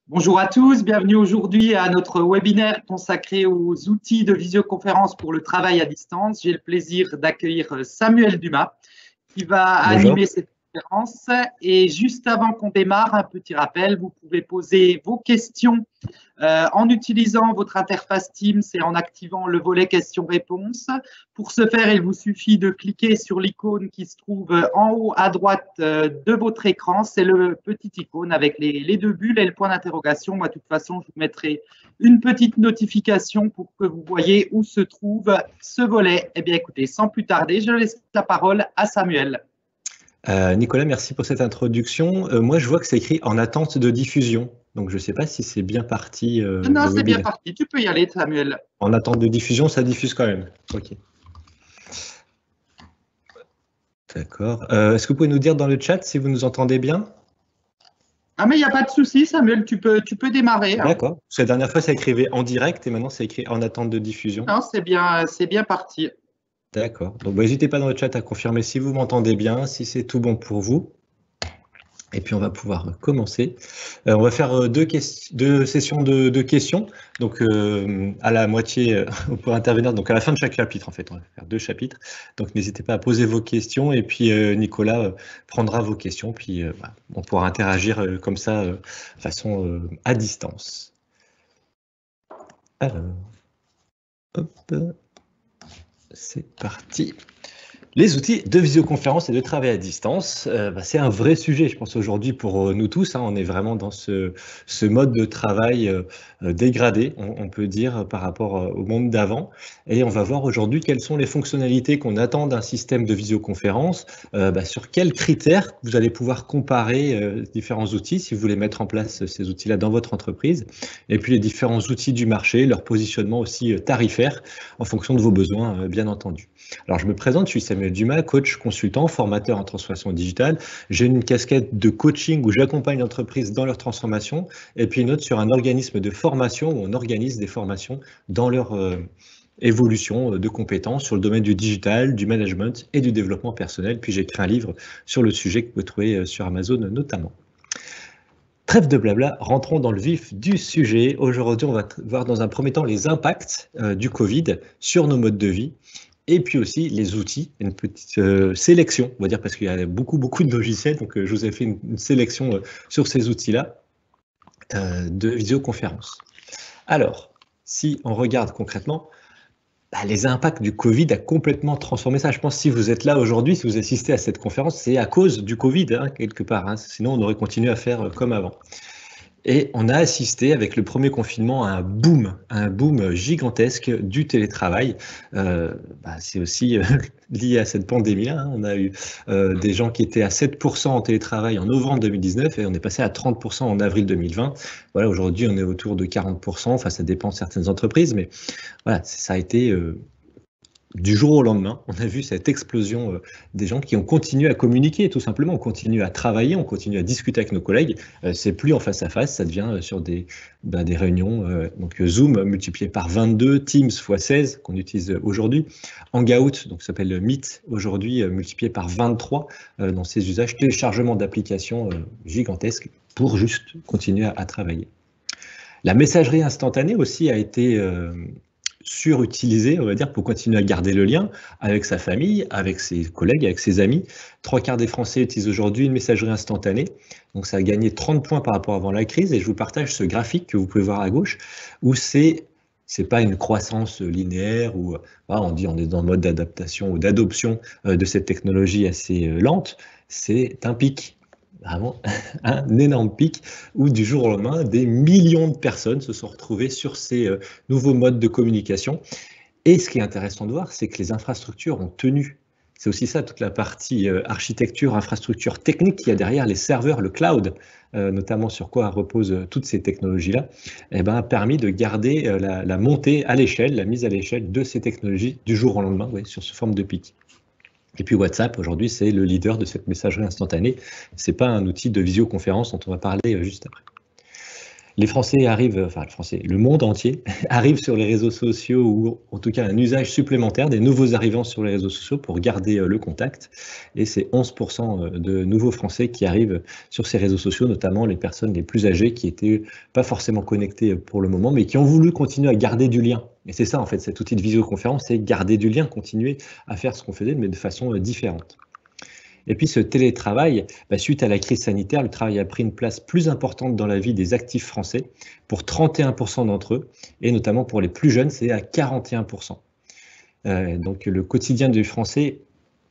Bonjour à tous, bienvenue aujourd'hui à notre webinaire consacré aux outils de visioconférence pour le travail à distance. J'ai le plaisir d'accueillir Samuel Dumas qui va animer cette conférence. Et juste avant qu'on démarre, un petit rappel, vous pouvez poser vos questions en utilisant votre interface Teams et en activant le volet questions-réponses. Pour ce faire, il vous suffit de cliquer sur l'icône qui se trouve en haut à droite de votre écran. C'est le petit icône avec les deux bulles et le point d'interrogation. Moi, de toute façon, je vous mettrai une petite notification pour que vous voyez où se trouve ce volet. Eh bien, écoutez, sans plus tarder, je laisse la parole à Samuel. Nicolas, merci pour cette introduction. Moi, je vois que c'est écrit en attente de diffusion. Donc, je ne sais pas si c'est bien parti. Non, c'est bien parti. Tu peux y aller, Samuel. En attente de diffusion, ça diffuse quand même. OK. D'accord. Est-ce que vous pouvez nous dire dans le chat si vous nous entendez bien? Ah, mais il n'y a pas de souci, Samuel. Tu peux démarrer. D'accord. Parce que la dernière fois, ça écrivait en direct et maintenant, c'est écrit en attente de diffusion. Non, c'est bien parti. D'accord. Donc, n'hésitez pas dans le chat à confirmer si vous m'entendez bien, si c'est tout bon pour vous. Et puis, on va pouvoir commencer. On va faire deux sessions de questions. Donc, à la moitié, on pourra intervenir. Donc, à la fin de chaque chapitre, en fait, on va faire 2 chapitres. Donc, n'hésitez pas à poser vos questions. Et puis, Nicolas prendra vos questions. Puis, on pourra interagir comme ça, de façon à distance. Alors, hop, c'est parti. Les outils de visioconférence et de travail à distance, c'est un vrai sujet, je pense, aujourd'hui pour nous tous. On est vraiment dans ce mode de travail dégradé, on peut dire, par rapport au monde d'avant. Et on va voir aujourd'hui quelles sont les fonctionnalités qu'on attend d'un système de visioconférence, sur quels critères vous allez pouvoir comparer différents outils si vous voulez mettre en place ces outils-là dans votre entreprise. Et puis les différents outils du marché, leur positionnement aussi tarifaire en fonction de vos besoins, bien entendu. Alors, je me présente, je suis Samuel Dumas, coach, consultant, formateur en transformation digitale. J'ai une casquette de coaching où j'accompagne l'entreprise dans leur transformation et puis une autre sur un organisme de formation où on organise des formations dans leur évolution de compétences sur le domaine du digital, du management et du développement personnel. Puis j'ai écrit un livre sur le sujet que vous pouvez trouver sur Amazon notamment. Trêve de blabla, rentrons dans le vif du sujet. Aujourd'hui, on va voir dans un premier temps les impacts du Covid sur nos modes de vie. Et puis aussi les outils, une petite sélection, on va dire, parce qu'il y a beaucoup de logiciels, donc je vous ai fait une sélection sur ces outils-là de visioconférence. Alors, si on regarde concrètement, les impacts du Covid a complètement transformé ça. Je pense que si vous êtes là aujourd'hui, si vous assistez à cette conférence, c'est à cause du Covid, quelque part. Sinon, on aurait continué à faire comme avant. Et on a assisté avec le premier confinement à un boom gigantesque du télétravail. C'est aussi lié à cette pandémie-là. On a eu des gens qui étaient à 7% en télétravail en novembre 2019 et on est passé à 30% en avril 2020. Voilà, aujourd'hui, on est autour de 40%. Enfin, ça dépend de certaines entreprises, mais voilà, ça a été du jour au lendemain, on a vu cette explosion des gens qui ont continué à communiquer, tout simplement. On continue à travailler, on continue à discuter avec nos collègues. C'est plus en face à face, ça devient sur des réunions. Donc Zoom multiplié par 22, Teams x 16 qu'on utilise aujourd'hui, Hangout, donc ça s'appelle Meet aujourd'hui, multiplié par 23 dans ces usages, téléchargement d'applications gigantesques pour juste continuer à travailler. La messagerie instantanée aussi a été surutilisé, on va dire, pour continuer à garder le lien avec sa famille, avec ses collègues, avec ses amis. 3/4 des Français utilisent aujourd'hui une messagerie instantanée. Donc, ça a gagné 30 points par rapport avant la crise. Et je vous partage ce graphique que vous pouvez voir à gauche, où c'est pas une croissance linéaire, où on dit on est dans le mode d'adaptation ou d'adoption de cette technologie assez lente. C'est un pic. Vraiment un énorme pic où du jour au lendemain, des millions de personnes se sont retrouvées sur ces nouveaux modes de communication. Et ce qui est intéressant de voir, c'est que les infrastructures ont tenu. C'est aussi ça, toute la partie architecture, infrastructure technique qu'il y a derrière les serveurs, le cloud, notamment sur quoi reposent toutes ces technologies-là, a permis de garder la montée à l'échelle, la mise à l'échelle de ces technologies du jour au lendemain, sur ce forme de pic. Et puis WhatsApp, aujourd'hui, c'est le leader de cette messagerie instantanée. Ce n'est pas un outil de visioconférence dont on va parler juste après. les Français arrivent, enfin le monde entier arrive sur les réseaux sociaux, ou en tout cas un usage supplémentaire des nouveaux arrivants sur les réseaux sociaux pour garder le contact. Et c'est 11% de nouveaux Français qui arrivent sur ces réseaux sociaux, notamment les personnes les plus âgées qui n'étaient pas forcément connectées pour le moment, mais qui ont voulu continuer à garder du lien. Et c'est ça en fait, cet outil de visioconférence, c'est garder du lien, continuer à faire ce qu'on faisait, mais de façon différente. Et puis ce télétravail, suite à la crise sanitaire, le travail a pris une place plus importante dans la vie des actifs français, pour 31% d'entre eux, et notamment pour les plus jeunes, c'est à 41%. Donc le quotidien du Français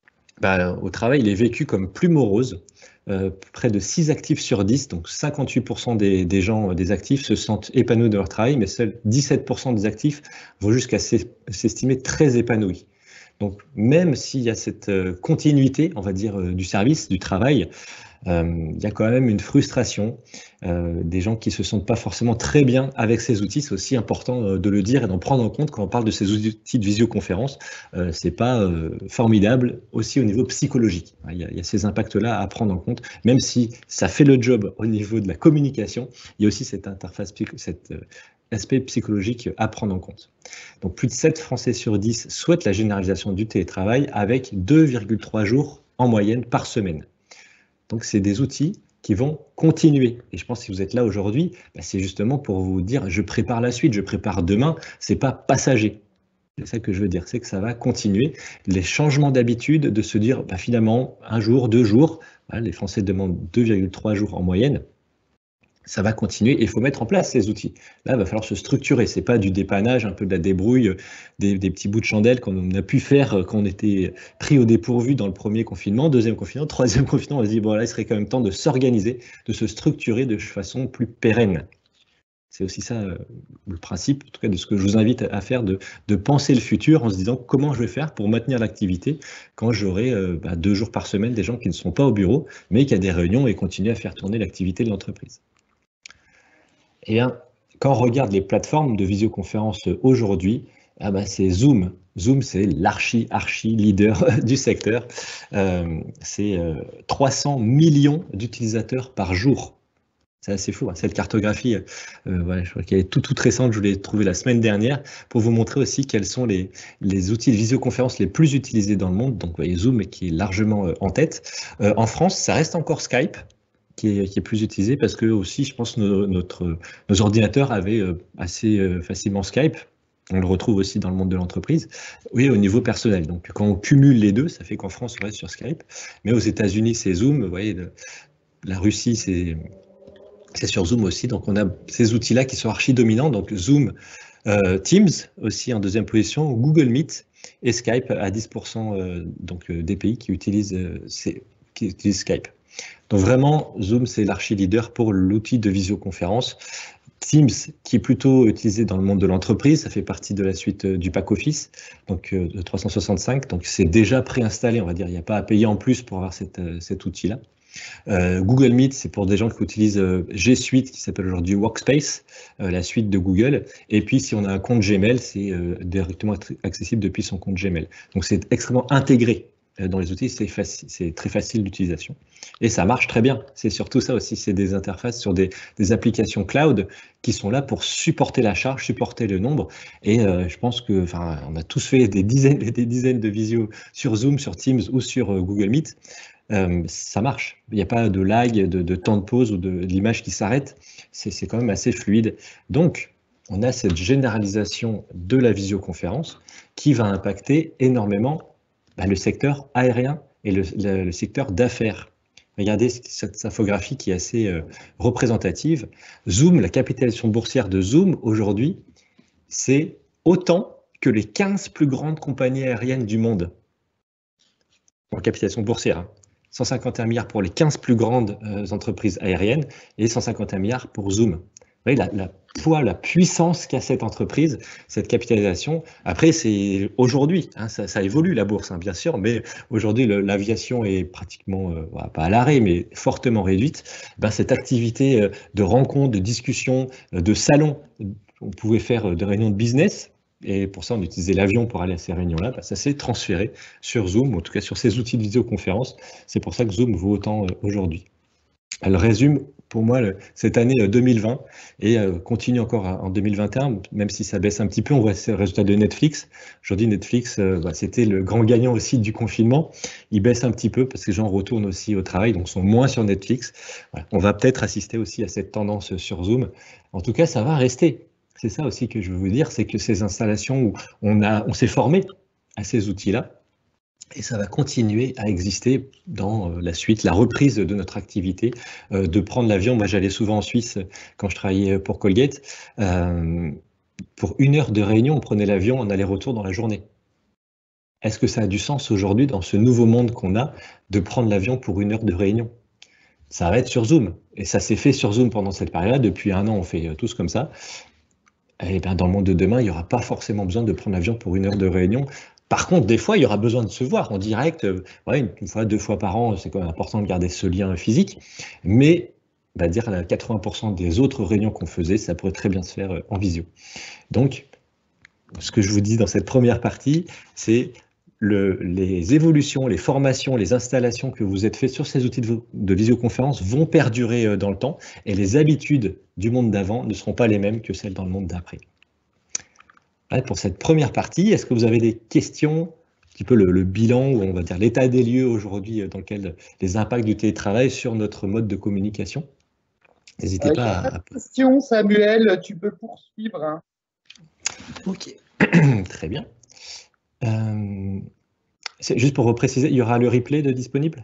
au travail, il est vécu comme plus morose. Près de 6 actifs sur 10, donc 58% des gens, des actifs, se sentent épanouis de leur travail, mais seuls 17% des actifs vont jusqu'à s'estimer très épanouis. Donc, même s'il y a cette continuité, on va dire, du service, du travail, il y a quand même une frustration, des gens qui ne se sentent pas forcément très bien avec ces outils. C'est aussi important de le dire et d'en prendre en compte quand on parle de ces outils de visioconférence. Ce n'est pas formidable aussi au niveau psychologique. Il y a ces impacts-là à prendre en compte, même si ça fait le job au niveau de la communication, il y a aussi cette interface, cet aspect psychologique à prendre en compte. Donc plus de 7 Français sur 10 souhaitent la généralisation du télétravail avec 2,3 jours en moyenne par semaine. Donc c'est des outils qui vont continuer. Et je pense que si vous êtes là aujourd'hui, c'est justement pour vous dire je prépare la suite, je prépare demain, c'est pas passager. C'est ça que je veux dire, c'est que ça va continuer. Les changements d'habitude, de se dire finalement 1 jour, 2 jours, les Français demandent 2,3 jours en moyenne. Ça va continuer et il faut mettre en place ces outils. Là, il va falloir se structurer. Ce n'est pas du dépannage, un peu de la débrouille, des petits bouts de chandelle qu'on a pu faire quand on était pris au dépourvu dans le premier confinement, deuxième confinement, troisième confinement. On se dit, bon là, il serait quand même temps de s'organiser, de se structurer de façon plus pérenne. C'est aussi ça le principe, en tout cas de ce que je vous invite à faire, de penser le futur en se disant comment je vais faire pour maintenir l'activité quand j'aurai 2 jours par semaine des gens qui ne sont pas au bureau, mais qui ont des réunions et continuer à faire tourner l'activité de l'entreprise. Et quand on regarde les plateformes de visioconférence aujourd'hui, c'est Zoom. Zoom, c'est l'archi leader du secteur. C'est 300 millions d'utilisateurs par jour. C'est assez fou, hein. Cette cartographie, je crois qu'elle est toute récente, je l'ai trouvée la semaine dernière, pour vous montrer aussi quels sont les outils de visioconférence les plus utilisés dans le monde. Donc, vous voyez Zoom qui est largement en tête. En France, ça reste encore Skype, qui est plus utilisé parce que aussi, je pense, nos ordinateurs avaient assez facilement Skype. On le retrouve aussi dans le monde de l'entreprise. Oui, au niveau personnel. Donc, quand on cumule les deux, ça fait qu'en France, on reste sur Skype. Mais aux États-Unis, c'est Zoom. Vous voyez, la Russie, c'est sur Zoom aussi. Donc, on a ces outils-là qui sont archi dominants. Donc, Zoom, Teams aussi en deuxième position, Google Meet et Skype à 10% des pays qui utilisent Skype. Donc vraiment, Zoom, c'est l'archi-leader pour l'outil de visioconférence. Teams, qui est plutôt utilisé dans le monde de l'entreprise, ça fait partie de la suite du pack Office, donc de 365. Donc c'est déjà préinstallé, on va dire. Il n'y a pas à payer en plus pour avoir cet outil-là. Google Meet, c'est pour des gens qui utilisent G Suite, qui s'appelle aujourd'hui Workspace, la suite de Google. Et puis, si on a un compte Gmail, c'est directement accessible depuis son compte Gmail. Donc c'est extrêmement intégré dans les outils, c'est très facile d'utilisation. Et ça marche très bien. C'est surtout ça aussi, c'est des interfaces sur des applications cloud qui sont là pour supporter la charge, supporter le nombre. Et je pense que, on a tous fait des dizaines de visios sur Zoom, sur Teams ou sur Google Meet. Ça marche. Il n'y a pas de lag, de temps de pause ou de l'image qui s'arrête. C'est quand même assez fluide. Donc, on a cette généralisation de la visioconférence qui va impacter énormément le secteur aérien et le secteur d'affaires. Regardez cette infographie qui est assez représentative. Zoom, la capitalisation boursière de Zoom aujourd'hui, c'est autant que les 15 plus grandes compagnies aériennes du monde. En capitalisation boursière, 151 milliards pour les 15 plus grandes entreprises aériennes et 151 milliards pour Zoom. Vous voyez la puissance qu'a cette entreprise, cette capitalisation. Après, c'est aujourd'hui, ça évolue la bourse, bien sûr, mais aujourd'hui, l'aviation est pratiquement, pas à l'arrêt, mais fortement réduite. Cette activité de rencontres, de discussions, de salons, on pouvait faire des réunions de business, et pour ça, on utilisait l'avion pour aller à ces réunions-là. Ça s'est transféré sur Zoom, en tout cas sur ces outils de visioconférence. C'est pour ça que Zoom vaut autant aujourd'hui. Elle résume pour moi cette année 2020 et continue encore en 2021, même si ça baisse un petit peu. On voit le résultat de Netflix. Aujourd'hui, Netflix, c'était le grand gagnant aussi du confinement. Il baisse un petit peu parce que les gens retournent aussi au travail, donc sont moins sur Netflix. Voilà. On va peut-être assister aussi à cette tendance sur Zoom. En tout cas, ça va rester. C'est ça aussi que je veux vous dire, c'est que ces installations où on s'est formé à ces outils-là, et ça va continuer à exister dans la suite, la reprise de notre activité, de prendre l'avion. Moi, j'allais souvent en Suisse quand je travaillais pour Colgate. Pour 1 heure de réunion, on prenait l'avion en aller-retour dans la journée. Est-ce que ça a du sens aujourd'hui, dans ce nouveau monde qu'on a, de prendre l'avion pour 1 heure de réunion? Ça va être sur Zoom. Et ça s'est fait sur Zoom pendant cette période. Depuis 1 an, on fait tous comme ça. Et bien, dans le monde de demain, il n'y aura pas forcément besoin de prendre l'avion pour 1 heure de réunion. Par contre, des fois, il y aura besoin de se voir en direct. Ouais, 1 fois, 2 fois par an, c'est quand même important de garder ce lien physique. Mais on va dire 80% des autres réunions qu'on faisait, ça pourrait très bien se faire en visio. Donc, ce que je vous dis dans cette première partie, c'est les évolutions, les formations, les installations que vous êtes faites sur ces outils de visioconférence vont perdurer dans le temps et les habitudes du monde d'avant ne seront pas les mêmes que celles dans le monde d'après. Pour cette première partie, est-ce que vous avez des questions, un petit peu le bilan, ou on va dire l'état des lieux aujourd'hui dans lequel les impacts du télétravail sur notre mode de communication? N'hésitez pas à... Question, Samuel, tu peux poursuivre. Hein. Ok, très bien. Juste pour préciser, il y aura le replay de disponible?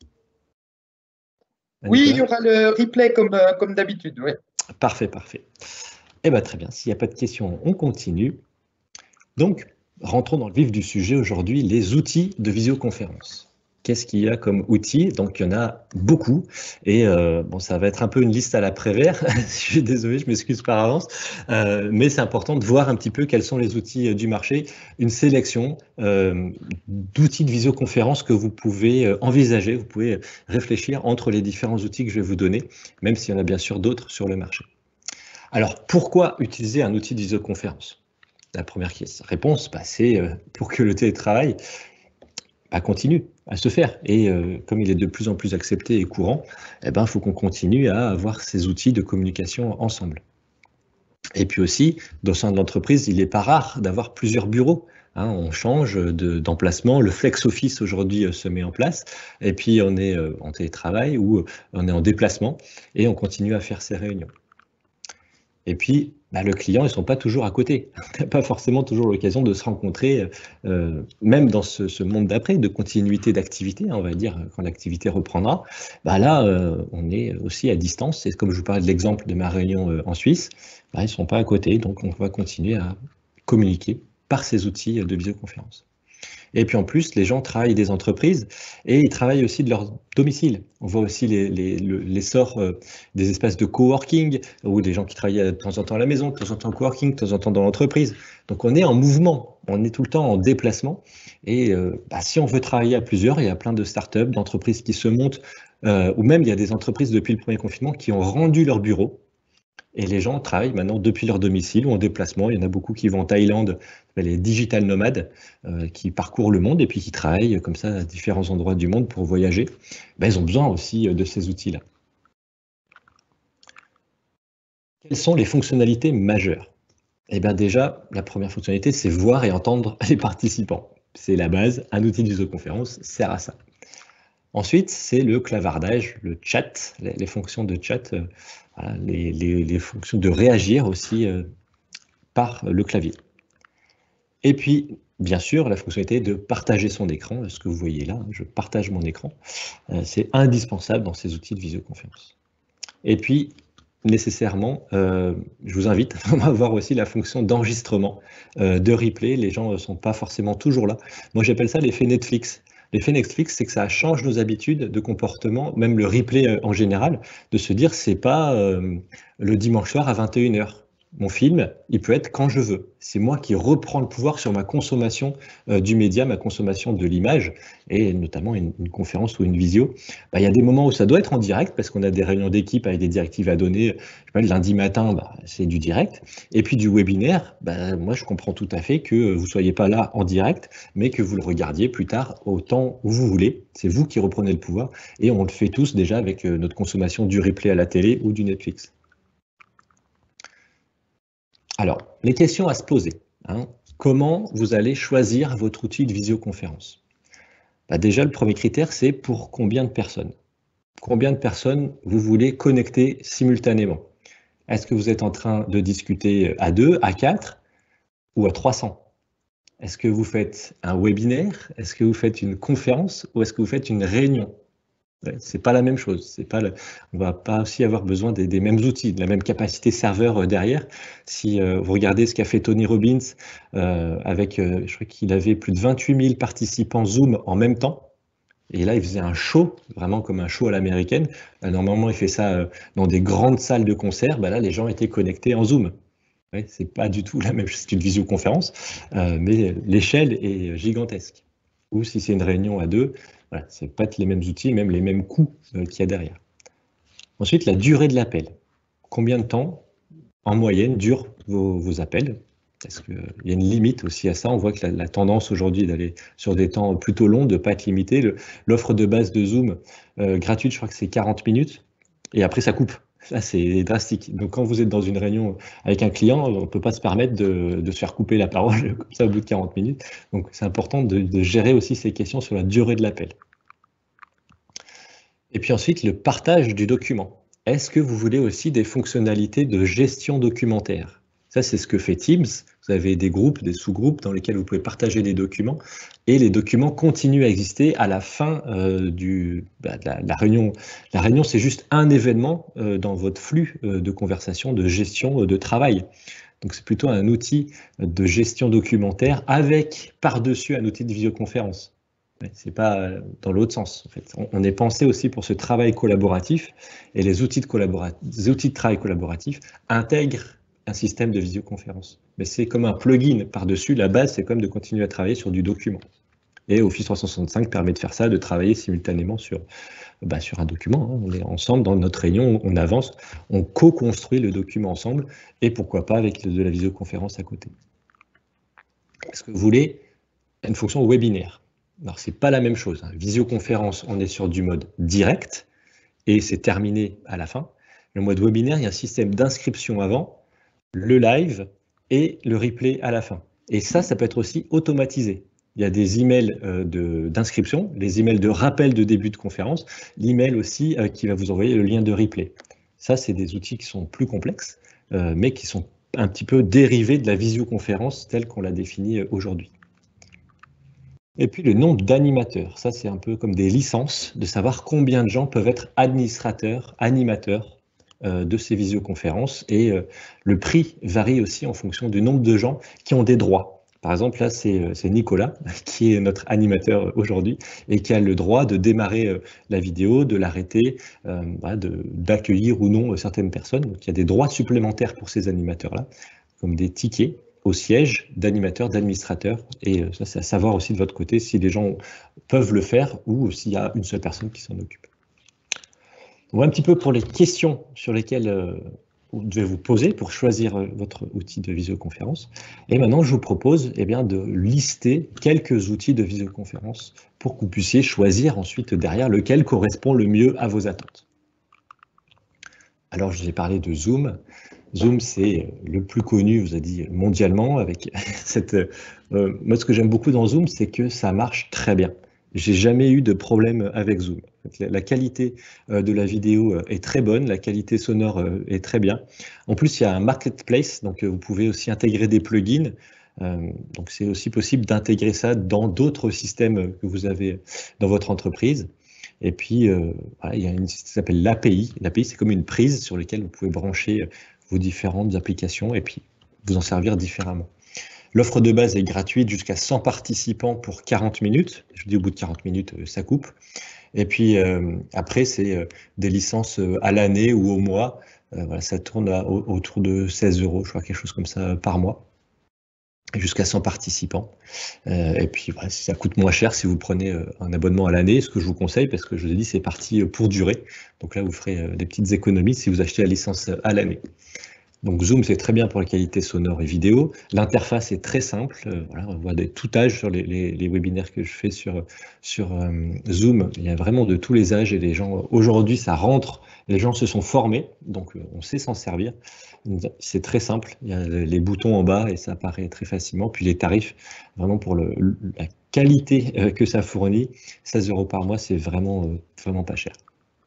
Oui, il y aura le replay comme d'habitude. Ouais. Parfait, parfait. Eh bien, très bien. S'il n'y a pas de questions, on continue. Donc, rentrons dans le vif du sujet aujourd'hui, les outils de visioconférence. Qu'est-ce qu'il y a comme outils? Donc, il y en a beaucoup. Et bon, ça va être un peu une liste à la Prévert. Je suis désolé, je m'excuse par avance. Mais c'est important de voir un petit peu quels sont les outils du marché. Une sélection d'outils de visioconférence que vous pouvez envisager. Vous pouvez réfléchir entre les différents outils que je vais vous donner, même s'il y en a bien sûr d'autres sur le marché. Alors, pourquoi utiliser un outil de visioconférence? La première réponse, c'est pour que le télétravail continue à se faire. Et comme il est de plus en plus accepté et courant, il faut qu'on continue à avoir ces outils de communication ensemble. Et puis aussi, au sein de l'entreprise, il n'est pas rare d'avoir plusieurs bureaux. Hein, on change d'emplacement, le flex office aujourd'hui se met en place, et puis on est en télétravail ou on est en déplacement, et on continue à faire ces réunions. Et puis, le client, ils ne sont pas toujours à côté. On n'a pas forcément toujours l'occasion de se rencontrer, même dans ce monde d'après, de continuité d'activité, on va dire, quand l'activité reprendra. Là, on est aussi à distance. Et comme je vous parlais de l'exemple de ma réunion en Suisse, ils ne sont pas à côté. Donc, on va continuer à communiquer par ces outils de visioconférence. Et puis en plus, les gens travaillent des entreprises et ils travaillent aussi de leur domicile. On voit aussi l'essor des espaces de coworking ou des gens qui travaillent de temps en temps à la maison, de temps en temps en coworking, de temps en temps dans l'entreprise. Donc on est en mouvement, on est tout le temps en déplacement. Et si on veut travailler à plusieurs, il y a plein de startups, d'entreprises qui se montent, ou même il y a des entreprises depuis le premier confinement qui ont rendu leur bureau. Et les gens travaillent maintenant depuis leur domicile ou en déplacement. Il y en a beaucoup qui vont en Thaïlande, les digital nomades, qui parcourent le monde et puis qui travaillent comme ça à différents endroits du monde pour voyager. Ils ont besoin aussi de ces outils-là. Quelles sont les fonctionnalités majeures? Déjà, la première fonctionnalité, c'est voir et entendre les participants. C'est la base. Un outil de visioconférence sert à ça. Ensuite, c'est le clavardage, le chat, les fonctions de chat, les fonctions de réagir aussi par le clavier. Et puis, bien sûr, la fonctionnalité de partager son écran, ce que vous voyez là, je partage mon écran, c'est indispensable dans ces outils de visioconférence. Et puis, nécessairement, je vous invite à voir aussi la fonction d'enregistrement, de replay. Les gens ne sont pas forcément toujours là. Moi, j'appelle ça l'effet Netflix. L'effet Netflix, c'est que ça change nos habitudes de comportement, même le replay en général, de se dire c'est pas le dimanche soir à 21 h. mon film, il peut être quand je veux. C'est moi qui reprends le pouvoir sur ma consommation du média, ma consommation de l'image, et notamment une conférence ou une visio. Il y a des moments où ça doit être en direct, parce qu'on a des réunions d'équipe avec des directives à donner. Je sais pas, le lundi matin, c'est du direct. Et puis du webinaire, moi je comprends tout à fait que vous ne soyez pas là en direct, mais que vous le regardiez plus tard au temps où vous voulez. C'est vous qui reprenez le pouvoir, et on le fait tous déjà avec notre consommation du replay à la télé ou du Netflix. Alors, les questions à se poser. Comment vous allez choisir votre outil de visioconférence? Déjà, le premier critère, c'est pour combien de personnes? Combien de personnes vous voulez connecter simultanément? Est-ce que vous êtes en train de discuter à 2, à 4 ou à 300? Est-ce que vous faites un webinaire? Est-ce que vous faites une conférence ou est-ce que vous faites une réunion? C'est pas la même chose. On va pas aussi avoir besoin des mêmes outils, de la même capacité serveur derrière. Si vous regardez ce qu'a fait Tony Robbins avec, je crois qu'il avait plus de 28 000 participants Zoom en même temps. Et là, il faisait un show, vraiment comme un show à l'américaine. Normalement, il fait ça dans des grandes salles de concert. Là, les gens étaient connectés en Zoom. C'est pas du tout la même chose, c'est une visioconférence, mais l'échelle est gigantesque. Ou si c'est une réunion à 2, voilà, ce n'est pas les mêmes outils, même les mêmes coûts qu'il y a derrière. Ensuite, la durée de l'appel. Combien de temps, en moyenne, durent vos appels? Parce qu'il y a une limite aussi à ça. On voit que la tendance aujourd'hui est d'aller sur des temps plutôt longs, de ne pas être limité. L'offre de base de Zoom gratuite, je crois que c'est 40 minutes, et après ça coupe. Là, c'est drastique. Donc, quand vous êtes dans une réunion avec un client, on ne peut pas se permettre de se faire couper la parole comme ça au bout de 40 minutes. Donc, c'est important de gérer aussi ces questions sur la durée de l'appel. Et puis ensuite, le partage du document. Est-ce que vous voulez aussi des fonctionnalités de gestion documentaire? Ça, c'est ce que fait Teams. Vous avez des groupes, des sous-groupes dans lesquels vous pouvez partager des documents et les documents continuent à exister à la fin de la réunion. La réunion, c'est juste un événement dans votre flux de conversation, de gestion de travail. Donc, c'est plutôt un outil de gestion documentaire avec par-dessus un outil de visioconférence. C'est pas dans l'autre sens. En fait. On est pensé aussi pour ce travail collaboratif et les outils de travail collaboratif intègrent un système de visioconférence. Mais c'est comme un plugin par-dessus. La base, c'est comme de continuer à travailler sur du document. Et Office 365 permet de faire ça, de travailler simultanément sur un document. On est ensemble dans notre réunion, on avance, on co-construit le document ensemble et pourquoi pas avec de la visioconférence à côté. Est-ce que vous voulez une fonction webinaire? Alors, ce n'est pas la même chose. Visioconférence, on est sur du mode direct et c'est terminé à la fin. Le mode webinaire, il y a un système d'inscription avant, le live et le replay à la fin. Et ça peut être aussi automatisé. Il y a des emails d'inscription, les emails de rappel de début de conférence, l'email aussi qui va vous envoyer le lien de replay. Ça, c'est des outils qui sont plus complexes, mais qui sont un petit peu dérivés de la visioconférence telle qu'on l'a définie aujourd'hui. Et puis le nombre d'animateurs, ça c'est un peu comme des licences, de savoir combien de gens peuvent être administrateurs, animateurs de ces visioconférences. Et le prix varie aussi en fonction du nombre de gens qui ont des droits. Par exemple, là c'est Nicolas qui est notre animateur aujourd'hui et qui a le droit de démarrer la vidéo, de l'arrêter, d'accueillir ou non certaines personnes. Donc il y a des droits supplémentaires pour ces animateurs-là, comme des tickets au siège d'animateurs, d'administrateurs. Et ça, c'est à savoir aussi de votre côté si les gens peuvent le faire ou s'il y a une seule personne qui s'en occupe. On va un petit peu pour les questions sur lesquelles vous devez vous poser pour choisir votre outil de visioconférence. Et maintenant, je vous propose de lister quelques outils de visioconférence pour que vous puissiez choisir ensuite derrière lequel correspond le mieux à vos attentes. Alors, je vous ai parlé de Zoom. Zoom, c'est le plus connu, vous a dit, mondialement. Avec cette, moi, ce que j'aime beaucoup dans Zoom, c'est que ça marche très bien. J'ai jamais eu de problème avec Zoom. La qualité de la vidéo est très bonne, la qualité sonore est très bien. En plus, il y a un marketplace, donc vous pouvez aussi intégrer des plugins. Donc, c'est aussi possible d'intégrer ça dans d'autres systèmes que vous avez dans votre entreprise. Et puis, il y a une qui s'appelle l'API. L'API, c'est comme une prise sur laquelle vous pouvez brancher vos différentes applications et puis vous en servir différemment. L'offre de base est gratuite jusqu'à 100 participants pour 40 minutes. Je dis au bout de 40 minutes, ça coupe. Et puis après, c'est des licences à l'année ou au mois. Voilà, ça tourne autour de 16 €, je crois, quelque chose comme ça par mois, jusqu'à 100 participants. Et puis voilà, ça coûte moins cher si vous prenez un abonnement à l'année, ce que je vous conseille, parce que je vous ai dit, c'est parti pour durer. Donc là, vous ferez des petites économies si vous achetez la licence à l'année. Donc Zoom, c'est très bien pour la qualité sonore et vidéo. L'interface est très simple. Voilà, on voit des tout âges sur les webinaires que je fais sur Zoom. Il y a vraiment de tous les âges et les gens, aujourd'hui, ça rentre. Les gens se sont formés, donc on sait s'en servir. C'est très simple. Il y a les boutons en bas et ça apparaît très facilement. Puis les tarifs, vraiment pour la qualité que ça fournit, 16 € par mois, c'est vraiment pas cher.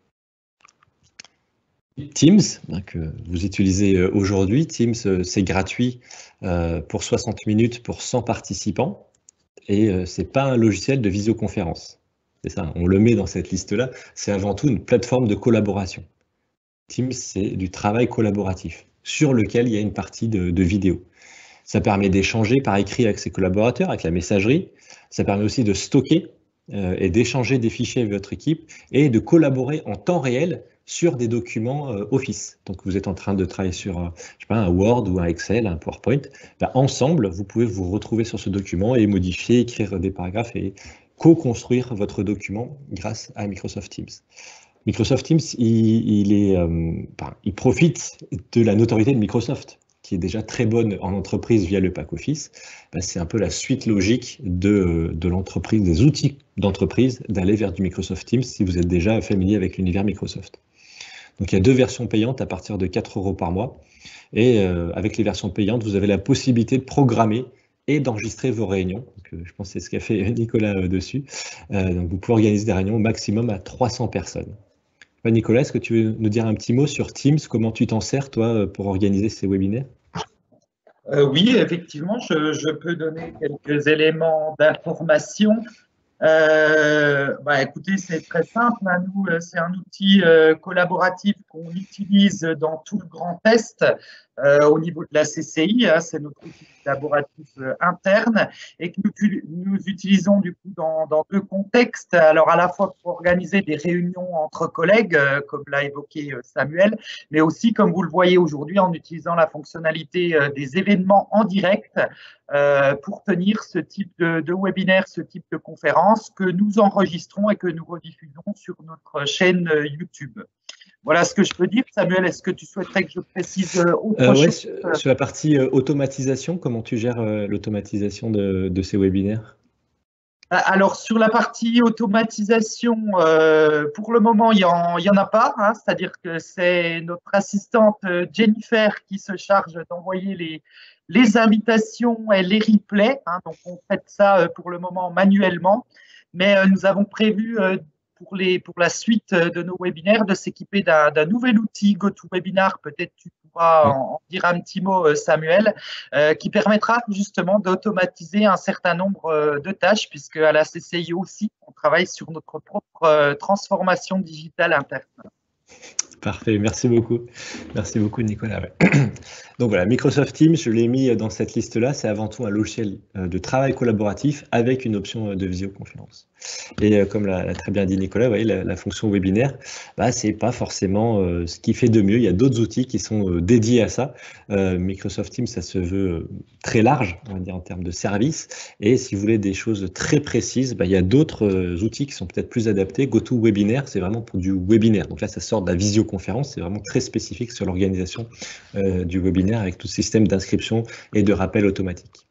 Teams, que vous utilisez aujourd'hui. Teams, c'est gratuit pour 60 minutes pour 100 participants et c'est pas un logiciel de visioconférence. C'est ça, on le met dans cette liste-là. C'est avant tout une plateforme de collaboration. Teams, c'est du travail collaboratif sur lequel il y a une partie de vidéo. Ça permet d'échanger par écrit avec ses collaborateurs, avec la messagerie. Ça permet aussi de stocker et d'échanger des fichiers avec votre équipe et de collaborer en temps réel sur des documents Office. Donc vous êtes en train de travailler sur je sais pas, un Word ou un Excel, un PowerPoint. Ben, ensemble, vous pouvez vous retrouver sur ce document et modifier, écrire des paragraphes et co-construire votre document grâce à Microsoft Teams. Microsoft Teams, il profite de la notoriété de Microsoft, qui est déjà très bonne en entreprise via le pack Office. Ben, c'est un peu la suite logique de l'entreprise, des outils d'entreprise, d'aller vers du Microsoft Teams si vous êtes déjà familier avec l'univers Microsoft. Donc il y a 2 versions payantes à partir de 4 € par mois. Et avec les versions payantes, vous avez la possibilité de programmer et d'enregistrer vos réunions. Donc, je pense que c'est ce qu'a fait Nicolas dessus. Donc vous pouvez organiser des réunions au maximum à 300 personnes. Nicolas, est-ce que tu veux nous dire un petit mot sur Teams? Comment tu t'en sers, toi, pour organiser ces webinaires? Oui, effectivement, je peux donner quelques éléments d'information. Écoutez, c'est très simple. Hein. Nous, c'est un outil collaboratif qu'on utilise dans tout le Grand Est au niveau de la CCI. Hein, c'est notre outil collaboratif interne et que nous utilisons du coup dans 2 contextes. Alors, à la fois pour organiser des réunions entre collègues, comme l'a évoqué Samuel, mais aussi, comme vous le voyez aujourd'hui, en utilisant la fonctionnalité des événements en direct pour tenir ce type de webinaire, ce type de conférence que nous enregistrons et que nous rediffusons sur notre chaîne YouTube. Voilà ce que je peux dire. Samuel, est-ce que tu souhaiterais que je précise autre chose? Sur la partie automatisation, comment tu gères l'automatisation de ces webinaires? Alors, sur la partie automatisation, pour le moment, il y en a pas. Hein, c'est-à-dire que c'est notre assistante Jennifer qui se charge d'envoyer les invitations et les replays. Hein, donc, on fait ça pour le moment manuellement. Mais nous avons prévu pour la suite de nos webinaires de s'équiper d'un nouvel outil GoToWebinar. Peut-être tu pourras en dire un petit mot, Samuel, qui permettra justement d'automatiser un certain nombre de tâches, puisque à la CCI aussi, on travaille sur notre propre transformation digitale interne. Parfait, merci beaucoup. Merci beaucoup, Nicolas. Ouais. Donc voilà, Microsoft Teams, je l'ai mis dans cette liste-là. C'est avant tout un logiciel de travail collaboratif avec une option de visioconférence. Et comme l'a très bien dit Nicolas, vous voyez, la fonction webinaire, c'est pas forcément ce qui fait de mieux. Il y a d'autres outils qui sont dédiés à ça. Microsoft Teams, ça se veut très large, on va dire, en termes de services. Et si vous voulez des choses très précises, il y a d'autres outils qui sont peut-être plus adaptés. GoToWebinar, c'est vraiment pour du webinaire. Donc là, ça sort de la visioconférence. C'est vraiment très spécifique sur l'organisation du webinaire avec tout système d'inscription et de rappel automatique.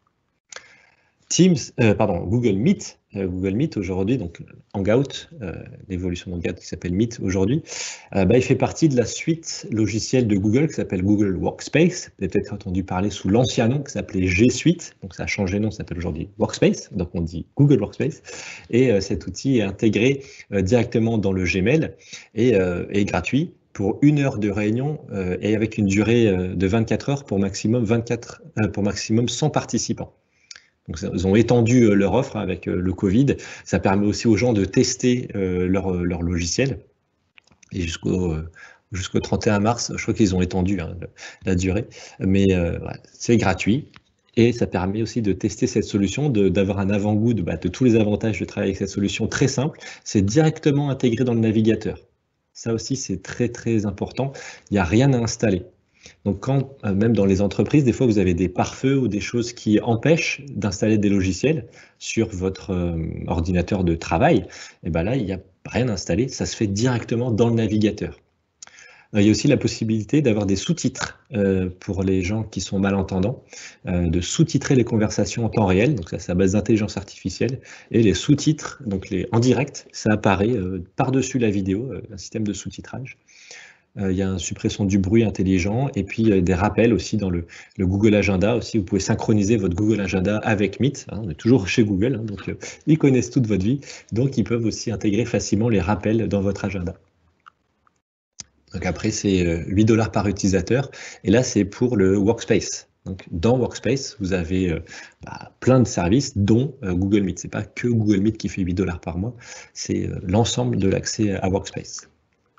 Google Meet. Google Meet aujourd'hui, donc Hangout, l'évolution d'Hangout qui s'appelle Meet aujourd'hui, il fait partie de la suite logicielle de Google qui s'appelle Google Workspace. Vous avez peut-être entendu parler sous l'ancien nom qui s'appelait G Suite, donc ça a changé de nom, ça s'appelle aujourd'hui Workspace, donc on dit Google Workspace. Et cet outil est intégré directement dans le Gmail et est gratuit pour 1 heure de réunion et avec une durée de 24 heures pour maximum 100 participants. Donc, ils ont étendu leur offre avec le Covid. Ça permet aussi aux gens de tester leur logiciel. Et jusqu'au 31 mars, je crois qu'ils ont étendu la durée. Mais c'est gratuit. Et ça permet aussi de tester cette solution, d'avoir un avant-goût de tous les avantages de travailler avec cette solution très simple. C'est directement intégré dans le navigateur. Ça aussi, c'est très, très important. Il n'y a rien à installer. Donc, quand, même dans les entreprises, des fois, vous avez des pare-feux ou des choses qui empêchent d'installer des logiciels sur votre ordinateur de travail, et bien là, il n'y a rien à installer. Ça se fait directement dans le navigateur. Il y a aussi la possibilité d'avoir des sous-titres pour les gens qui sont malentendants, de sous-titrer les conversations en temps réel, donc ça c'est à base d'intelligence artificielle, et les sous-titres, donc en direct, ça apparaît par-dessus la vidéo, un système de sous-titrage. Il y a une suppression du bruit intelligent, et puis des rappels aussi dans le Google Agenda, aussi vous pouvez synchroniser votre Google Agenda avec Meet, hein, on est toujours chez Google, hein, donc ils connaissent toute votre vie, donc ils peuvent aussi intégrer facilement les rappels dans votre agenda. Donc après, c'est 8 $ par utilisateur. Et là, c'est pour le Workspace. Donc dans Workspace, vous avez plein de services, dont Google Meet. Ce n'est pas que Google Meet qui fait 8 $ par mois, c'est l'ensemble de l'accès à Workspace.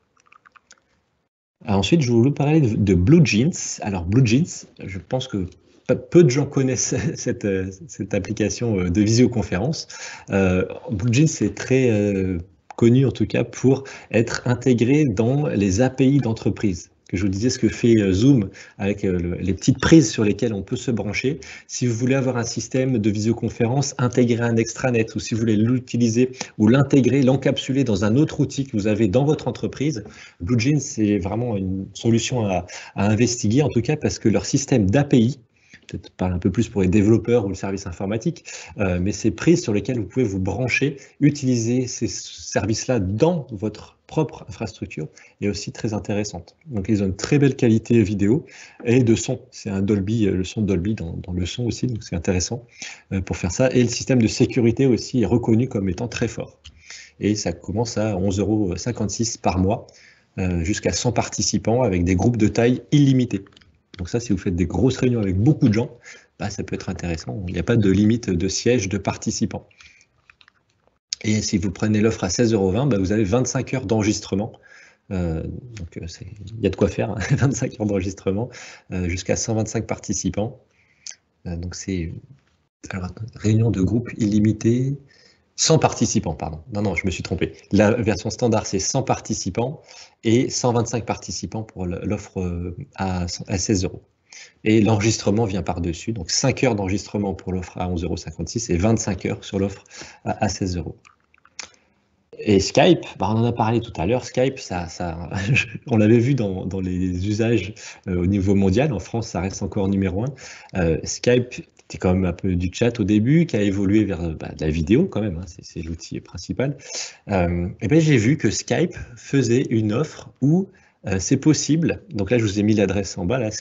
Alors ensuite, je voulais vous parler de BlueJeans. Alors BlueJeans, je pense que peu de gens connaissent cette application de visioconférence. BlueJeans, c'est très connu en tout cas pour être intégré dans les API d'entreprise. Que je vous disais ce que fait Zoom avec les petites prises sur lesquelles on peut se brancher. Si vous voulez avoir un système de visioconférence intégré à un extranet, ou si vous voulez l'utiliser ou l'intégrer, l'encapsuler dans un autre outil que vous avez dans votre entreprise, BlueJeans, c'est vraiment une solution à investiguer, en tout cas parce que leur système d'API, peut-être pas un peu plus pour les développeurs ou le service informatique, mais ces prises sur lesquelles vous pouvez vous brancher, utiliser ces services-là dans votre propre infrastructure est aussi très intéressante. Donc ils ont une très belle qualité vidéo et de son. C'est un Dolby, le son Dolby dans le son aussi, donc c'est intéressant pour faire ça. Et le système de sécurité aussi est reconnu comme étant très fort. Et ça commence à 11,56 € par mois, jusqu'à 100 participants avec des groupes de taille illimitée. Donc ça, si vous faites des grosses réunions avec beaucoup de gens, ça peut être intéressant. Il n'y a pas de limite de siège de participants. Et si vous prenez l'offre à 16,20 €, vous avez 25 heures d'enregistrement. Donc il y a de quoi faire, hein, 25 heures d'enregistrement, jusqu'à 125 participants. Donc c'est réunion de groupe illimitée. 100 participants, pardon. Non, je me suis trompé. La version standard, c'est 100 participants et 125 participants pour l'offre à 16 €. Et l'enregistrement vient par-dessus. Donc 5 heures d'enregistrement pour l'offre à 11,56 € et 25 heures sur l'offre à 16 €. Et Skype, on en a parlé tout à l'heure. Skype, on l'avait vu dans les usages au niveau mondial. En France, ça reste encore numéro 1. Skype, c'était quand même un peu du chat au début, qui a évolué vers de la vidéo quand même, hein, c'est l'outil principal. Et bien j'ai vu que Skype faisait une offre où c'est possible, donc là je vous ai mis l'adresse en bas, là,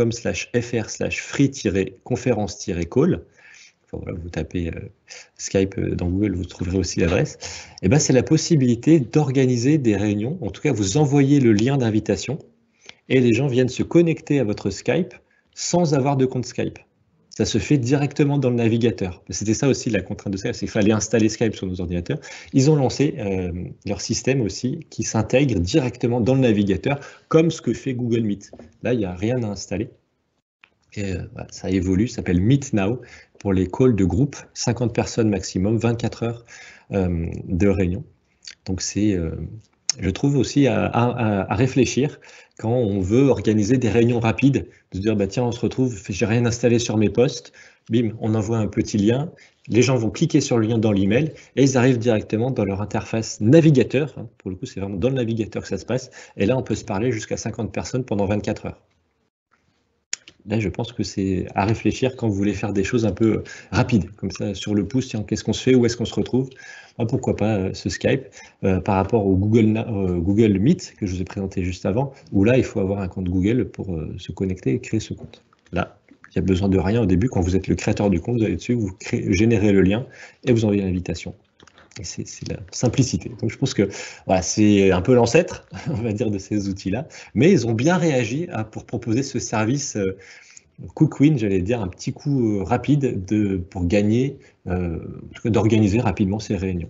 skype.com/fr/free-conférence-call. Enfin, voilà, vous tapez Skype dans Google, vous trouverez aussi l'adresse. Et ben c'est la possibilité d'organiser des réunions, en tout cas vous envoyez le lien d'invitation et les gens viennent se connecter à votre Skype sans avoir de compte Skype. Ça se fait directement dans le navigateur. C'était ça aussi la contrainte de Skype, c'est qu'il fallait installer Skype sur nos ordinateurs. Ils ont lancé leur système aussi qui s'intègre directement dans le navigateur, comme ce que fait Google Meet. Là, il n'y a rien à installer. Et ça évolue, ça s'appelle Meet Now pour les calls de groupe, 50 personnes maximum, 24 heures de réunion. Donc c'est, je trouve aussi à réfléchir quand on veut organiser des réunions rapides, de se dire tiens, on se retrouve, j'ai rien installé sur mes postes, bim, on envoie un petit lien, les gens vont cliquer sur le lien dans l'email et ils arrivent directement dans leur interface navigateur, hein, pour le coup c'est vraiment dans le navigateur que ça se passe, et là on peut se parler jusqu'à 50 personnes pendant 24 heures. Là, je pense que c'est à réfléchir quand vous voulez faire des choses un peu rapides, comme ça, sur le pouce, tiens, qu'est-ce qu'on se fait, où est-ce qu'on se retrouve? Pourquoi pas ce Skype par rapport au Google Meet que je vous ai présenté juste avant, où là, il faut avoir un compte Google pour se connecter et créer ce compte. Là, il n'y a besoin de rien au début. Quand vous êtes le créateur du compte, vous allez dessus, vous générez le lien et vous envoyez l'invitation. Et c'est la simplicité. Donc je pense que voilà, c'est un peu l'ancêtre, on va dire, de ces outils-là. Mais ils ont bien réagi pour proposer ce service quick win, j'allais dire, un petit coup rapide pour gagner, d'organiser rapidement ces réunions.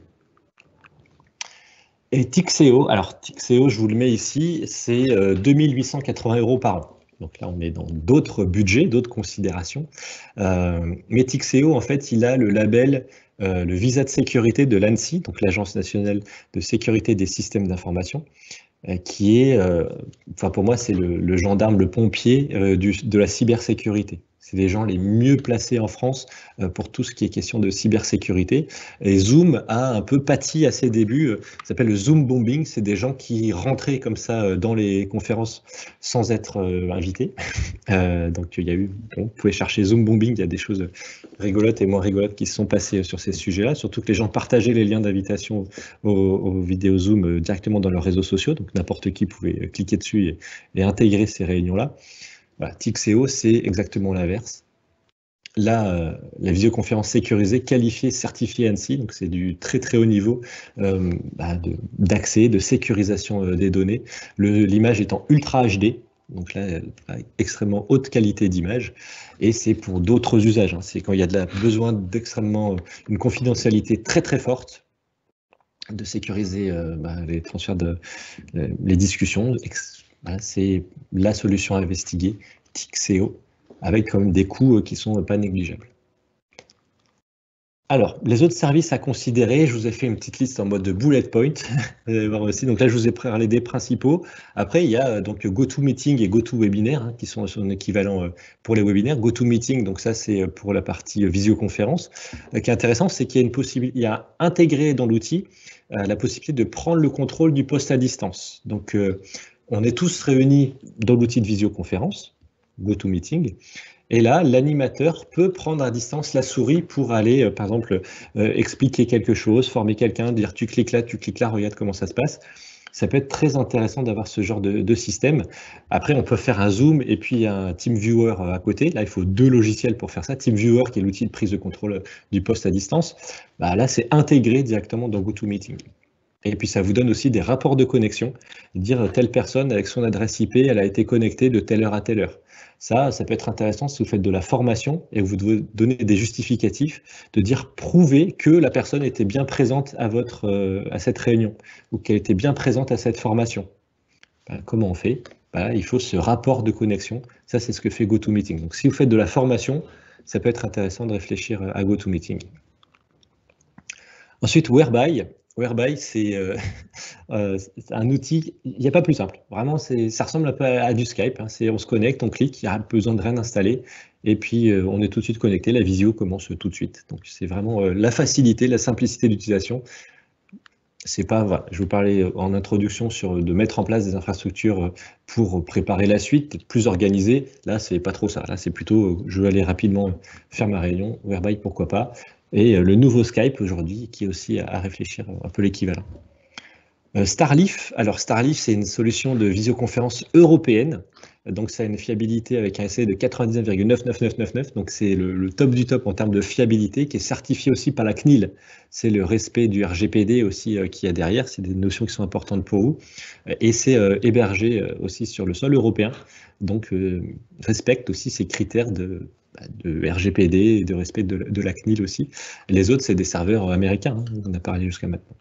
Et Tixeo, alors Tixeo, je vous le mets ici, c'est 2 880 € par an. Donc là, on est dans d'autres budgets, d'autres considérations. Mais Tixeo, en fait, il a le label, le visa de sécurité de l'ANSSI, donc l'Agence nationale de sécurité des systèmes d'information, qui est, enfin pour moi, c'est le gendarme, le pompier de la cybersécurité. C'est les gens les mieux placés en France pour tout ce qui est question de cybersécurité. Et Zoom a un peu pâti à ses débuts. Ça s'appelle le Zoom bombing. C'est des gens qui rentraient comme ça dans les conférences sans être invités. Donc il y a eu, vous pouvez chercher Zoom bombing. Il y a des choses rigolotes et moins rigolotes qui se sont passées sur ces sujets-là. Surtout que les gens partageaient les liens d'invitation aux vidéos Zoom directement dans leurs réseaux sociaux. Donc n'importe qui pouvait cliquer dessus et intégrer ces réunions-là. Voilà, Tixeo, c'est exactement l'inverse. Là, la visioconférence sécurisée, qualifiée, certifiée ANSSI, donc c'est du très très haut niveau d'accès, de sécurisation des données. L'image est en Ultra HD, donc là, extrêmement haute qualité d'image, et c'est pour d'autres usages. Hein. C'est quand il y a besoin d'extrêmement une confidentialité très très forte, de sécuriser les transferts les discussions. C'est la solution à investiguer, Tixeo, avec quand même des coûts qui ne sont pas négligeables. Alors, les autres services à considérer, je vous ai fait une petite liste en mode bullet point. Vous allez voir aussi. Donc là, je vous ai parlé des principaux. Après, il y a donc GoToMeeting et GoToWebinar hein, qui sont son équivalent pour les webinaires. GoToMeeting, donc ça, c'est pour la partie visioconférence. Ce qui est intéressant, c'est qu'il y a une possibilité, il y a intégré dans l'outil la possibilité de prendre le contrôle du poste à distance. Donc, on est tous réunis dans l'outil de visioconférence, GoToMeeting, et là, l'animateur peut prendre à distance la souris pour aller, par exemple, expliquer quelque chose, former quelqu'un, dire tu cliques là, regarde comment ça se passe. Ça peut être très intéressant d'avoir ce genre de système. Après, on peut faire un Zoom et puis un TeamViewer à côté. Là, il faut 2 logiciels pour faire ça. TeamViewer, qui est l'outil de prise de contrôle du poste à distance, là, c'est intégré directement dans GoToMeeting. Et puis, ça vous donne aussi des rapports de connexion, dire telle personne avec son adresse IP, elle a été connectée de telle heure à telle heure. Ça peut être intéressant si vous faites de la formation et vous devez donner des justificatifs, de dire prouver que la personne était bien présente à cette réunion ou qu'elle était bien présente à cette formation. Comment on fait ? Il faut ce rapport de connexion. Ça, c'est ce que fait GoToMeeting. Donc, si vous faites de la formation, ça peut être intéressant de réfléchir à GoToMeeting. Ensuite, Whereby. Whereby, c'est un outil, il n'y a pas plus simple. Vraiment, ça ressemble un peu à du Skype. Hein. On se connecte, on clique, il n'y a besoin de rien installer. Et puis, on est tout de suite connecté. La visio commence tout de suite. Donc, c'est vraiment la facilité, la simplicité d'utilisation. C'est pas, voilà, je vous parlais en introduction de mettre en place des infrastructures pour préparer la suite, être plus organisé. Là, c'est pas trop ça. Là, c'est plutôt, je veux aller rapidement faire ma réunion. Whereby, pourquoi pas. Et le nouveau Skype aujourd'hui, qui est aussi à réfléchir un peu l'équivalent. Starleaf, alors Starleaf, c'est une solution de visioconférence européenne. Donc, ça a une fiabilité avec un essai de 99,99999. Donc, c'est le top du top en termes de fiabilité, qui est certifié aussi par la CNIL. C'est le respect du RGPD aussi qu'il y a derrière. C'est des notions qui sont importantes pour vous. Et c'est hébergé aussi sur le sol européen. Donc, respecte aussi ces critères de RGPD et de respect de la CNIL aussi. Les autres, c'est des serveurs américains, hein, on a parlé jusqu'à maintenant.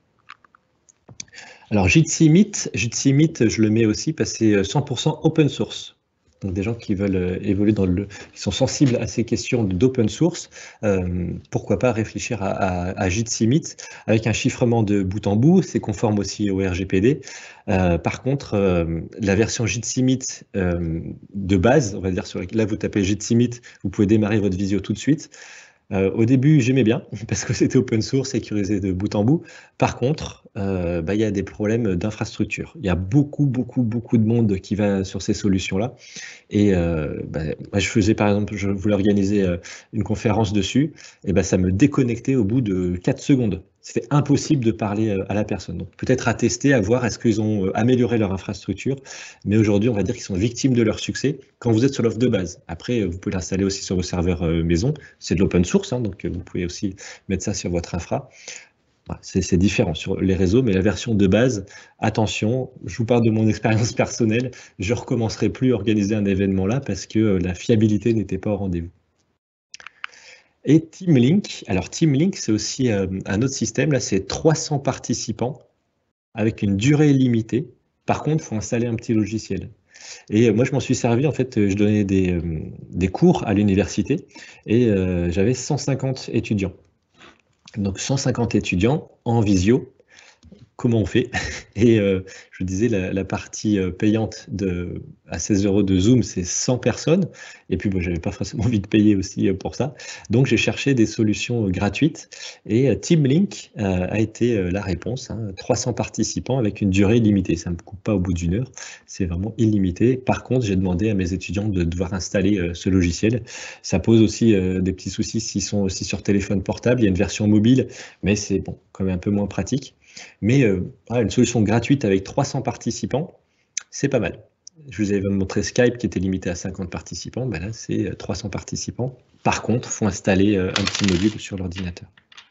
Alors, Jitsi Meet, je le mets aussi parce que c'est 100% open source. Donc, des gens qui veulent évoluer qui sont sensibles à ces questions d'open source, pourquoi pas réfléchir à Jitsi Meet avec un chiffrement de bout en bout, c'est conforme aussi au RGPD. Par contre, la version Jitsi Meet de base, on va dire, là vous tapez Jitsi Meet, vous pouvez démarrer votre visio tout de suite. Au début, j'aimais bien parce que c'était open source, sécurisé de bout en bout. Par contre, il y a des problèmes d'infrastructure. Il y a beaucoup de monde qui va sur ces solutions-là. Et moi, je faisais, par exemple, je voulais organiser une conférence dessus, et ça me déconnectait au bout de 4 secondes. C'était impossible de parler à la personne. Donc, peut-être à tester, à voir est-ce qu'ils ont amélioré leur infrastructure. Mais aujourd'hui, on va dire qu'ils sont victimes de leur succès quand vous êtes sur l'offre de base. Après, vous pouvez l'installer aussi sur vos serveurs maison. C'est de l'open source, hein, donc vous pouvez aussi mettre ça sur votre infra. C'est différent sur les réseaux, mais la version de base, attention, je vous parle de mon expérience personnelle, je ne recommencerai plus à organiser un événement là parce que la fiabilité n'était pas au rendez-vous. Et TeamLink, alors TeamLink, c'est aussi un autre système, là c'est 300 participants avec une durée limitée. Par contre, il faut installer un petit logiciel. Et moi, je m'en suis servi, en fait, je donnais des cours à l'université et j'avais 150 étudiants. Donc 150 étudiants en visio. Comment on fait? Et je vous disais, la partie payante à 16 € de Zoom, c'est 100 personnes. Et puis, je n'avais pas forcément envie de payer aussi pour ça. Donc, j'ai cherché des solutions gratuites. Et TeamLink a été la réponse. 300 participants avec une durée illimitée. Ça ne me coupe pas au bout d'une heure. C'est vraiment illimité. Par contre, j'ai demandé à mes étudiants de devoir installer ce logiciel. Ça pose aussi des petits soucis s'ils sont aussi sur téléphone portable. Il y a une version mobile, mais c'est bon, quand même un peu moins pratique. Mais une solution gratuite avec 300 participants, c'est pas mal. Je vous avais montré Skype qui était limité à 50 participants. Ben là, c'est 300 participants. Par contre, il faut installer un petit module sur l'ordinateur.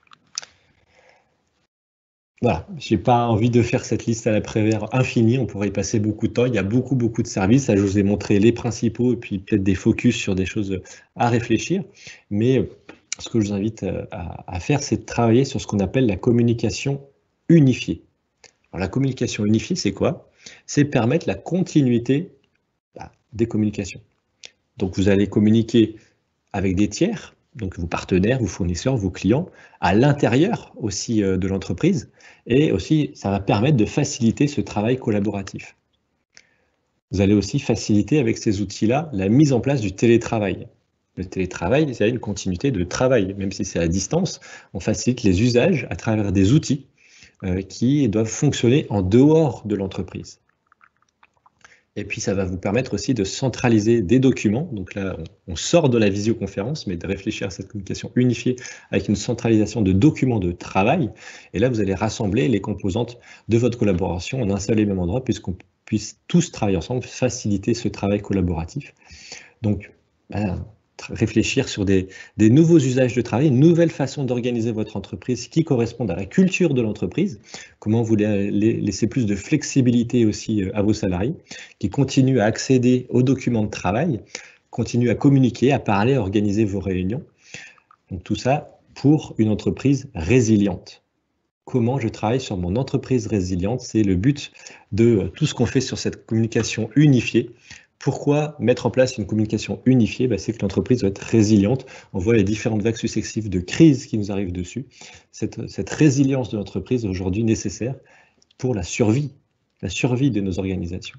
Voilà, je n'ai pas envie de faire cette liste à la Prévert infinie. On pourrait y passer beaucoup de temps. Il y a beaucoup de services. Là, je vous ai montré les principaux et puis peut-être des focus sur des choses à réfléchir. Mais ce que je vous invite à faire, c'est de travailler sur ce qu'on appelle la communication unifiée. Alors, la communication unifiée, c'est quoi? C'est permettre la continuité des communications. Donc, vous allez communiquer avec des tiers, donc vos partenaires, vos fournisseurs, vos clients, à l'intérieur aussi de l'entreprise. Et aussi, ça va permettre de faciliter ce travail collaboratif. Vous allez aussi faciliter avec ces outils-là la mise en place du télétravail. Le télétravail, c'est une continuité de travail, même si c'est à distance. On facilite les usages à travers des outils qui doivent fonctionner en dehors de l'entreprise. Et puis, ça va vous permettre aussi de centraliser des documents. Donc là, on sort de la visioconférence, mais de réfléchir à cette communication unifiée avec une centralisation de documents de travail. Et là, vous allez rassembler les composantes de votre collaboration en un seul et même endroit, puisqu'on puisse tous travailler ensemble, faciliter ce travail collaboratif. Donc, réfléchir sur des nouveaux usages de travail, une nouvelle façon d'organiser votre entreprise qui correspondent à la culture de l'entreprise, comment vous laissez plus de flexibilité aussi à vos salariés, qui continuent à accéder aux documents de travail, continuent à communiquer, à parler, à organiser vos réunions. Donc tout ça pour une entreprise résiliente. Comment je travaille sur mon entreprise résiliente, c'est le but de tout ce qu'on fait sur cette communication unifiée. Pourquoi mettre en place une communication unifiée? C'est que l'entreprise doit être résiliente. On voit les différentes vagues successives de crise qui nous arrivent dessus. Cette résilience de l'entreprise est aujourd'hui nécessaire pour la survie de nos organisations.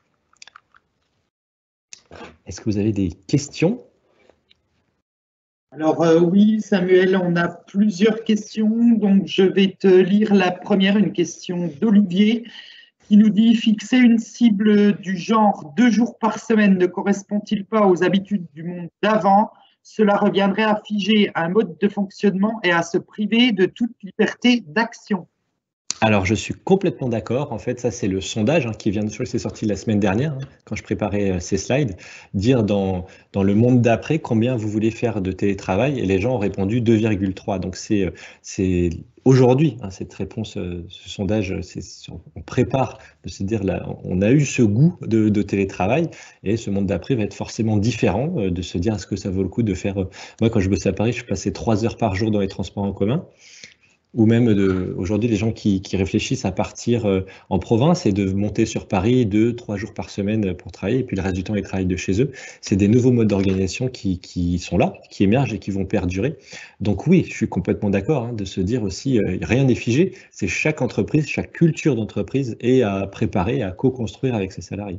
Est-ce que vous avez des questions? Alors oui, Samuel, on a plusieurs questions. Donc, je vais te lire la première, une question d'Olivier, qui nous dit « Fixer une cible du genre 2 jours par semaine ne correspond-il pas aux habitudes du monde d'avant? Cela reviendrait à figer un mode de fonctionnement et à se priver de toute liberté d'action. » Alors, je suis complètement d'accord. En fait, ça, c'est le sondage qui vient de c'est sorti la semaine dernière, quand je préparais ces slides, dire dans le monde d'après combien vous voulez faire de télétravail, et les gens ont répondu 2,3. Donc, c'est aujourd'hui, cette réponse, ce sondage, on prépare de se dire, là, on a eu ce goût de télétravail, et ce monde d'après va être forcément différent, de se dire, est-ce que ça vaut le coup de faire… Moi, quand je bossais à Paris, je passais 3 heures par jour dans les transports en commun. Ou même aujourd'hui, les gens qui réfléchissent à partir en province et de monter sur Paris 2-3 jours par semaine pour travailler, et puis le reste du temps, ils travaillent de chez eux. C'est des nouveaux modes d'organisation qui sont là, qui émergent et qui vont perdurer. Donc oui, je suis complètement d'accord de se dire aussi, rien n'est figé. C'est chaque entreprise, chaque culture d'entreprise est à préparer, à co-construire avec ses salariés.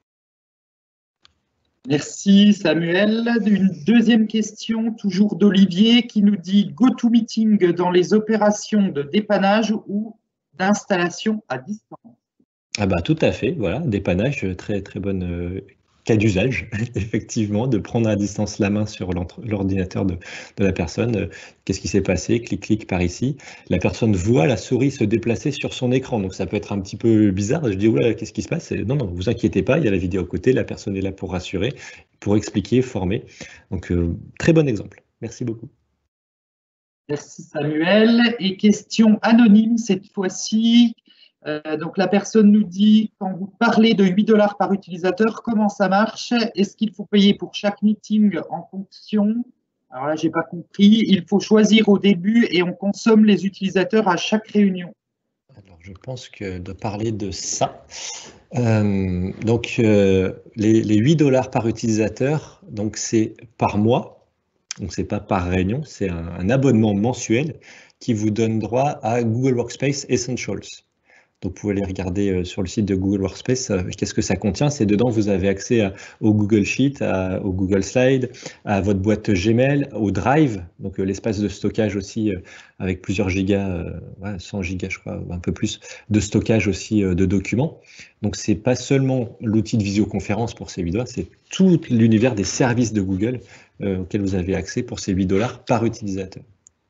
Merci Samuel. Une deuxième question, toujours d'Olivier, qui nous dit « GoToMeeting dans les opérations de dépannage ou d'installation à distance ?» Tout à fait, voilà, dépannage, très bonne cas d'usage, effectivement, de prendre à distance la main sur l'ordinateur de la personne. Qu'est-ce qui s'est passé? Clic par ici. La personne voit la souris se déplacer sur son écran, donc ça peut être un petit peu bizarre. Je dis, oula, qu'est-ce qui se passe? Non, vous inquiétez pas, il y a la vidéo à côté, la personne est là pour rassurer, pour expliquer, former. Donc, très bon exemple. Merci beaucoup. Merci Samuel. Et question anonyme cette fois-ci. Donc la personne nous dit, quand vous parlez de 8 $ par utilisateur, comment ça marche? Est-ce qu'il faut payer pour chaque meeting en fonction? Alors là, je n'ai pas compris. Il faut choisir au début et on consomme les utilisateurs à chaque réunion. Alors je pense que de parler de ça. Donc, les 8 $ par utilisateur, donc c'est par mois, donc c'est pas par réunion, c'est un abonnement mensuel qui vous donne droit à Google Workspace Essentials. Donc, vous pouvez aller regarder sur le site de Google Workspace qu'est-ce que ça contient. C'est dedans, vous avez accès au Google Sheet, au Google Slide, à votre boîte Gmail, au Drive, donc l'espace de stockage aussi avec plusieurs gigas, 100 gigas je crois, un peu plus, de stockage aussi de documents. Donc, c'est pas seulement l'outil de visioconférence pour ces 8 $, c'est tout l'univers des services de Google auxquels vous avez accès pour ces 8 $ par utilisateur.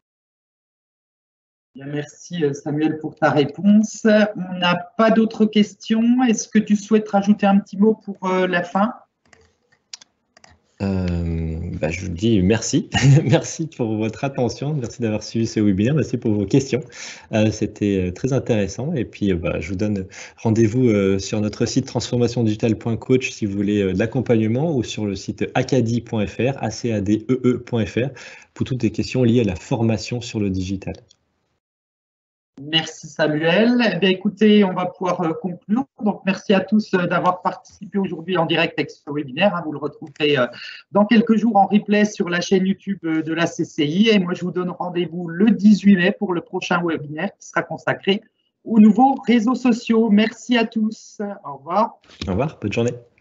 Bien, merci Samuel pour ta réponse. On n'a pas d'autres questions. Est-ce que tu souhaites rajouter un petit mot pour la fin? Je vous dis merci. Merci pour votre attention. Merci d'avoir suivi ce webinaire. Merci pour vos questions. C'était très intéressant. Et puis, je vous donne rendez-vous sur notre site transformationdigitale.coach si vous voulez de l'accompagnement ou sur le site acadie.fr, acadee.fr pour toutes les questions liées à la formation sur le digital. Merci Samuel. Eh bien, écoutez, on va pouvoir conclure. Donc, merci à tous d'avoir participé aujourd'hui en direct avec ce webinaire. Vous le retrouverez dans quelques jours en replay sur la chaîne YouTube de la CCI. Et moi, je vous donne rendez-vous le 18 mai pour le prochain webinaire qui sera consacré aux nouveaux réseaux sociaux. Merci à tous. Au revoir. Au revoir. Bonne journée.